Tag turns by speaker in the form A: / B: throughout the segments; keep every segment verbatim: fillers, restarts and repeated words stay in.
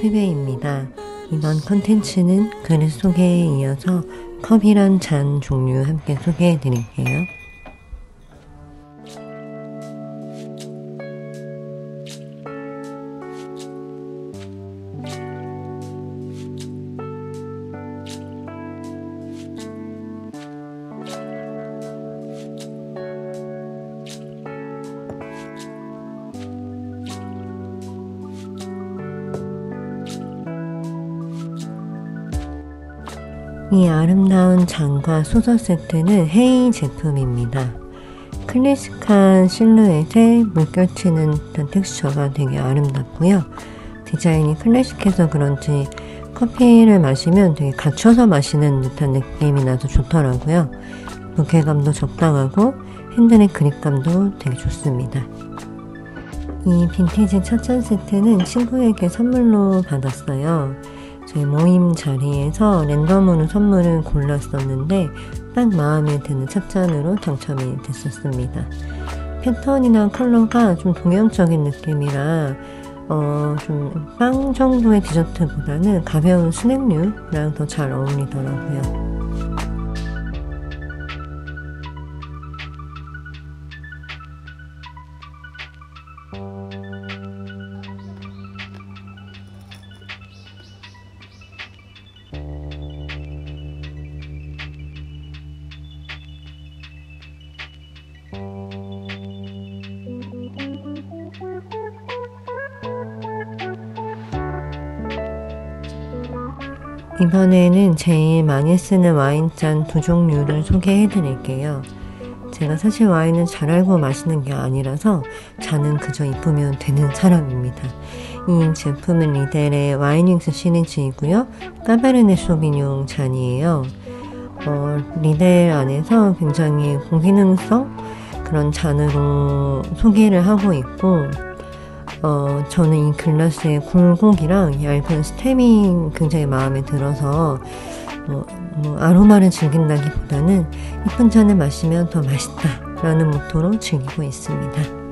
A: 커피베이입니다. 이번 컨텐츠는 글 소개에 이어서 컵이란 잔 종류 함께 소개해 드릴게요. 이 아름다운 잔과 소서 세트는 헤이 제품입니다. 클래식한 실루엣에 물결치는 듯한 텍스처가 되게 아름답고요. 디자인이 클래식해서 그런지 커피를 마시면 되게 갖춰서 마시는 듯한 느낌이 나서 좋더라고요. 무게감도 적당하고 핸들의 그립감도 되게 좋습니다. 이 빈티지 찻잔 세트는 친구에게 선물로 받았어요. 저희 모임 자리에서 랜덤으로 선물을 골랐었는데 딱 마음에 드는 찻잔으로 당첨이 됐었습니다. 패턴이나 컬러가 좀 동양적인 느낌이라 어, 좀 빵 정도의 디저트보다는 가벼운 스낵류랑 더 잘 어울리더라고요. 이번에는 제일 많이 쓰는 와인잔 두 종류를 소개해 드릴게요. 제가 사실 와인은 잘 알고 마시는 게 아니라서 잔은 그저 이쁘면 되는 사람입니다. 이 제품은 리델의 와인윙스 시리즈이고요. 까베르네 소비뇽 잔이에요. 어, 리델 안에서 굉장히 고기능성 그런 잔으로 소개를 하고 있고 어, 저는 이 글라스의 굴곡이랑 얇은 스템이 굉장히 마음에 들어서 뭐, 뭐 아로마를 즐긴다기보다는 이쁜 잔을 마시면 더 맛있다 라는 모토로 즐기고 있습니다.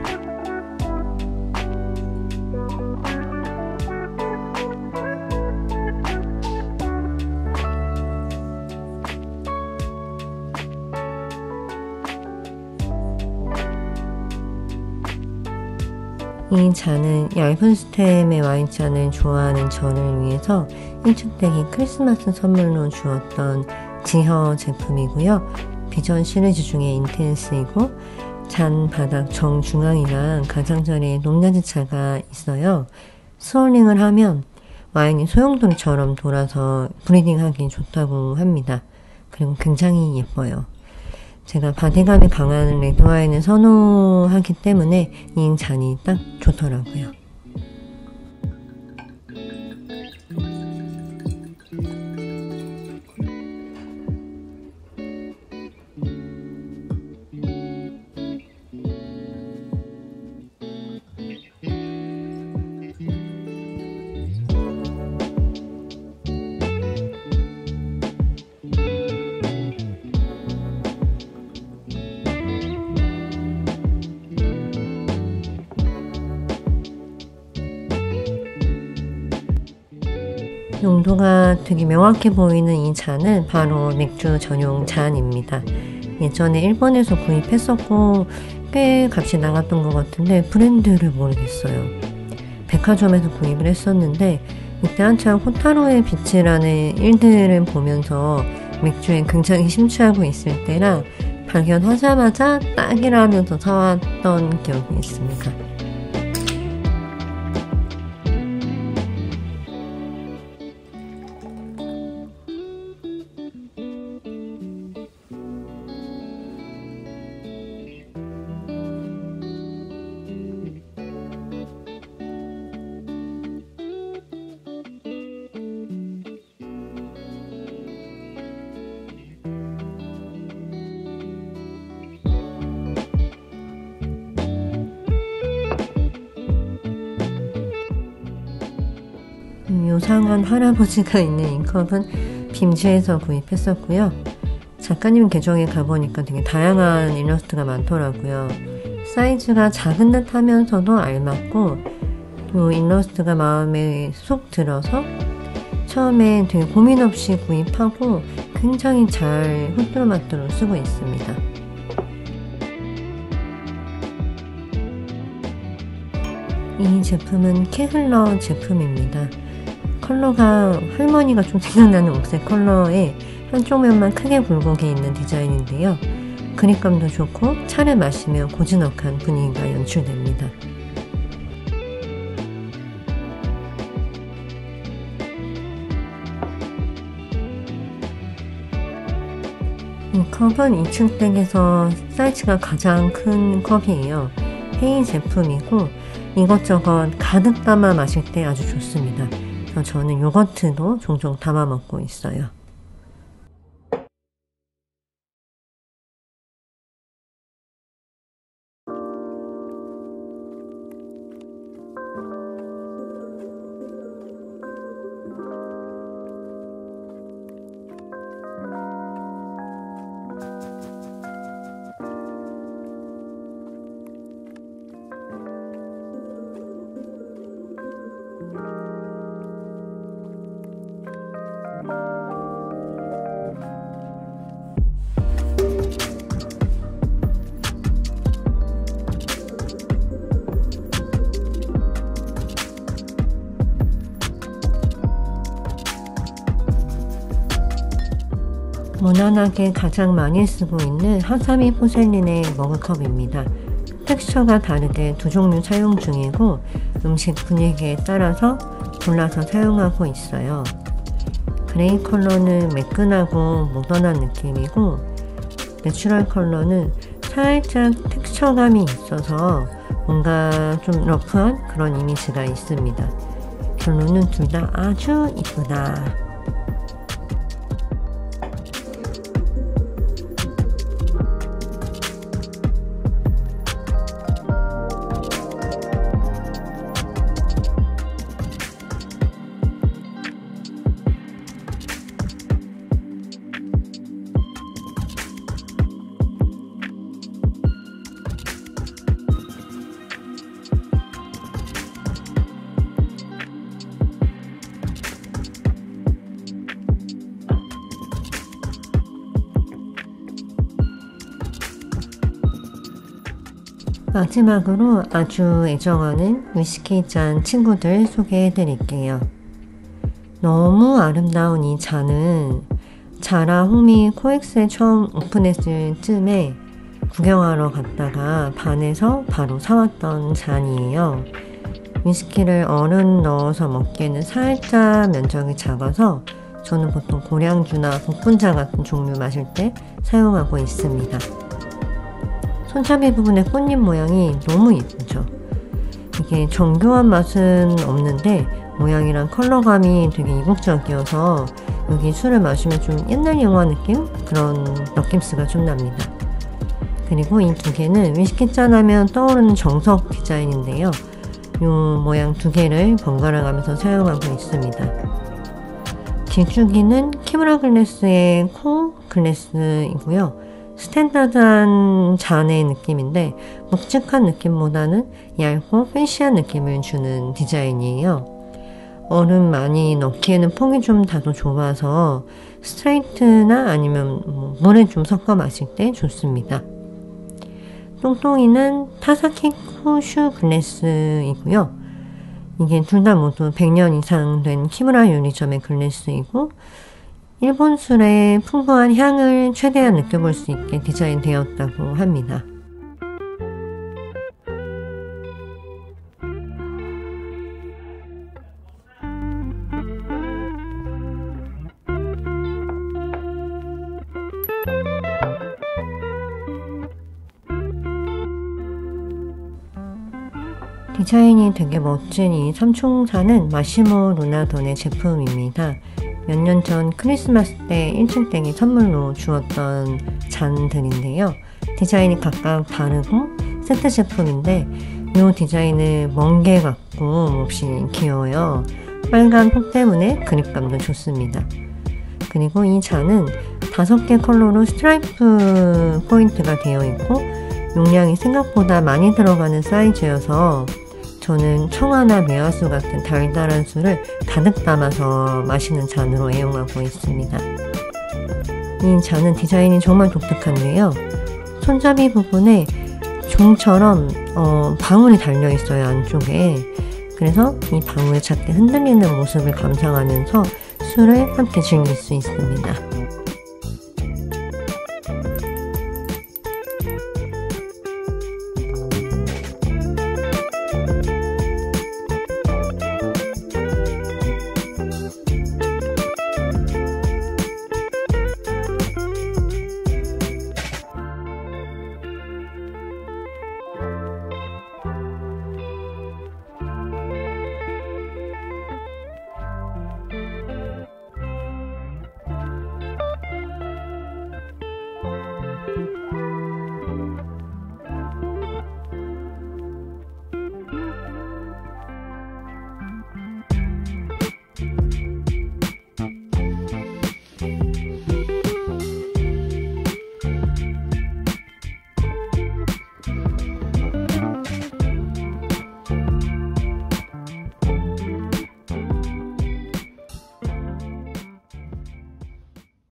A: 이 잔은 얇은 스템의 와인잔을 좋아하는 저를 위해서 일주택이 크리스마스 선물로 주었던 지허 제품이고요. 비전 시리즈 중에 인텐스이고 잔 바닥 정중앙이랑 가장자리에 높낮이 차가 있어요. 스월링을 하면 와인이 소용돌이처럼 돌아서 브리딩하기 좋다고 합니다. 그리고 굉장히 예뻐요. 제가 바디감이 강한 레드와인을 선호하기 때문에 이 잔이 딱 좋더라고요. 용도가 되게 명확해 보이는 이 잔은 바로 맥주 전용 잔입니다. 예전에 일본에서 구입했었고 꽤 값이 나갔던 것 같은데 브랜드를 모르겠어요. 백화점에서 구입을 했었는데 이때 한창 호타루의 빛이라는 일들을 보면서 맥주에 굉장히 심취하고 있을 때라 발견하자마자 딱이라면서 사왔던 기억이 있습니다. 요상한 할아버지가 있는 이 컵은 빔즈에서 구입했었고요. 작가님 계정에 가보니까 되게 다양한 일러스트가 많더라고요. 사이즈가 작은 듯 하면서도 알맞고 이 일러스트가 마음에 쏙 들어서 처음에 되게 고민 없이 구입하고 굉장히 잘 후뚜루마뚜루 쓰고 있습니다. 이 제품은 캐슬러 제품입니다. 컬러가 할머니가 좀 생각나는 옥색 컬러에 한쪽 면만 크게 굴곡이 있는 디자인인데요. 그립감도 좋고 차를 마시며 고즈넉한 분위기가 연출됩니다. 이 컵은 이 층 댁에서 사이즈가 가장 큰 컵이에요. 헤이 제품이고 이것저것 가득 담아 마실 때 아주 좋습니다. 그래서 저는 요거트도 종종 담아 먹고 있어요. 무난하게 가장 많이 쓰고 있는 하사미 포셀린의 머그컵입니다. 텍스처가 다르게 두 종류 사용 중이고 음식 분위기에 따라서 골라서 사용하고 있어요. 그레이 컬러는 매끈하고 모던한 느낌이고 내추럴 컬러는 살짝 텍스처감이 있어서 뭔가 좀 러프한 그런 이미지가 있습니다. 결론은 둘 다 아주 이쁘다. 마지막으로 아주 애정하는 위스키 잔 친구들 소개해 드릴게요. 너무 아름다운 이 잔은 자라 홈이 코엑스에 처음 오픈했을 쯤에 구경하러 갔다가 반해서 바로 사왔던 잔이에요. 위스키를 얼음 넣어서 먹기에는 살짝 면적이 작아서 저는 보통 고량주나 복분자 같은 종류 마실 때 사용하고 있습니다. 손잡이 부분의 꽃잎 모양이 너무 예쁘죠. 이게 정교한 맛은 없는데 모양이랑 컬러감이 되게 이국적이어서 여기 술을 마시면 좀 옛날 영화 느낌? 그런 느낌스가 좀 납니다. 그리고 이 두 개는 위스키 잔 하면 떠오르는 정석 디자인인데요. 이 모양 두 개를 번갈아 가면서 사용하고 있습니다. 길쭉이는 키무라 글래스의 코 글래스이고요. 스탠다드한 잔의 느낌인데 묵직한 느낌보다는 얇고 팬시한 느낌을 주는 디자인이에요. 얼음 많이 넣기에는 폭이 좀 다소 좁아서 스트레이트나 아니면 뭐 물에 좀 섞어 마실 때 좋습니다. 똥똥이는 타사키 쿠슈 글래스이고요. 이게 둘 다 모두 백 년 이상 된 키무라 요리점의 글래스이고 일본 술의 풍부한 향을 최대한 느껴볼 수 있게 디자인되었다고 합니다. 디자인이 되게 멋진 이 삼총사는 마시모 루나돈의 제품입니다. 몇 년 전 크리스마스 때 일 층 댁에 선물로 주었던 잔들인데요. 디자인이 각각 다르고 세트 제품인데 이 디자인은 멍게 같고 몹시 귀여워요. 빨간 폭 때문에 그립감도 좋습니다. 그리고 이 잔은 다섯 개 컬러로 스트라이프 포인트가 되어 있고 용량이 생각보다 많이 들어가는 사이즈여서 저는 청아나 매화수 같은 달달한 술을 가득 담아서 마시는 잔으로 애용하고 있습니다. 이 잔은 디자인이 정말 독특한데요. 손잡이 부분에 종처럼 어, 방울이 달려있어요, 안쪽에. 그래서 이 방울이 작게 흔들리는 모습을 감상하면서 술을 함께 즐길 수 있습니다.